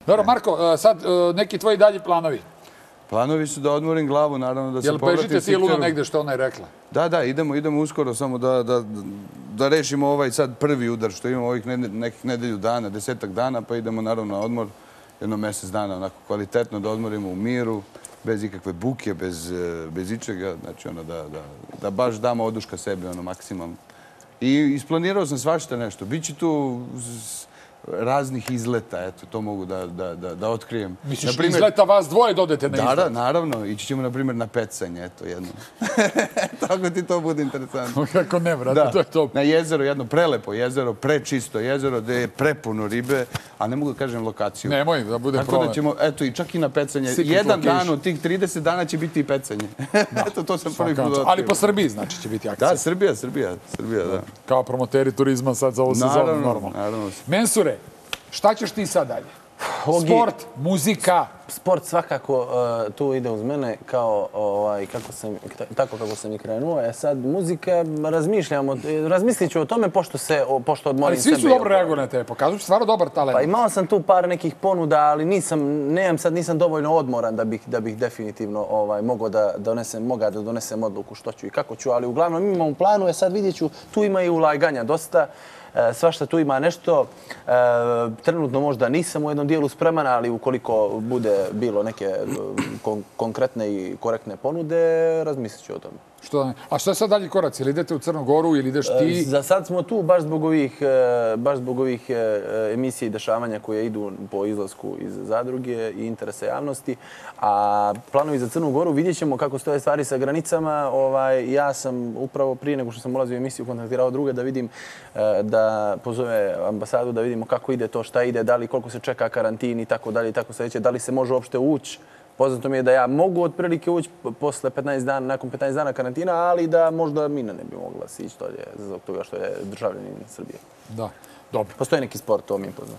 Dobro, Marko, sad neki tvoji dalji planovi. Planovi su da odmorim glavu, naravno da se povratim. Jel bežite ti ludo negde što ona je rekla? Da, idemo uskoro, samo da rešimo ovaj sad prvi udar što imamo ovih nekih nedelju dana, 10-ak dana, pa idemo naravno na odmor, jedno mesec dana, onako kvalitetno da odmorimo u miru, bez ikakve buke, bez ičega, znači ono da baš damo oduška sebi, ono maksimalno. I isplanirao sam svašta nešto, bit će tu raznih izleta, eto, to mogu da otkrijem. Misliš, izleta vas dvoje dodete na izlet? Da, naravno. Ići ćemo, na primjer, na pecanje, eto, jedno. Tako ti to bude interesantno. Kako ne, vrati, to je to. Na jezero, jedno prelepo jezero, prečisto jezero, gde je prepuno ribe, a ne mogu da kažem lokaciju. Nemoj, da bude problem. Tako da ćemo, eto, i čak i na pecanje. Jedan dan od tih 30 dana će biti i pecanje. Eto, to sam prvi put otkrio. Ali po Srbiji, znači, će biti akcija. Da, Srbija, da. Kao promoteri turizma sad za ovu sezonu, normalno. Naravno. Mensure, šta ćeš ti sad dalje? Sport, muzika. Sport svakako tu ide uz mene tako kako sam i krenuo. Sad muzika, razmislit ću o tome pošto odmorim sebe. Ali svi su dobro reagovali na tebe, pokazuju stvarno dobar talent. Pa imao sam tu par nekih ponuda, ali nisam dovoljno odmoran da bih definitivno mogao da donesem odluku što ću i kako ću, ali uglavnom imam u planu, sad vidjet ću, tu ima i ulaganja dosta. Svašta tu ima nešto. Trenutno možda nisam u jednom dijelu spreman, ali ukoliko bude bilo neke konkretne i korektne ponude, razmislit ću o tome. A što je sad dalji korac? Ili idete u Crnu Goru ili ideš ti? Za sad smo tu baš zbog ovih emisija i dešavanja koje idu po izlasku iz zadruge i interesa javnosti. A planovi za Crnu Goru, vidjet ćemo kako stoje stvari sa granicama. Ja sam upravo prije nego što sam ulazio u emisiju kontaktirao druge da vidim, da pozove ambasadu, da vidimo kako ide to, šta ide, da li koliko se čeka karantin i tako dalje i tako sljedeće, da li se može uopšte ući. Poznato mi je da ja mogu otprilike ući posle 15 dana, nakon 15 dana karantina, ali da možda Mina ne bi mogla sići dolje zbog toga što je državljanin Srbije. Da, dobro. Postoji neki sport, to mi je poznato.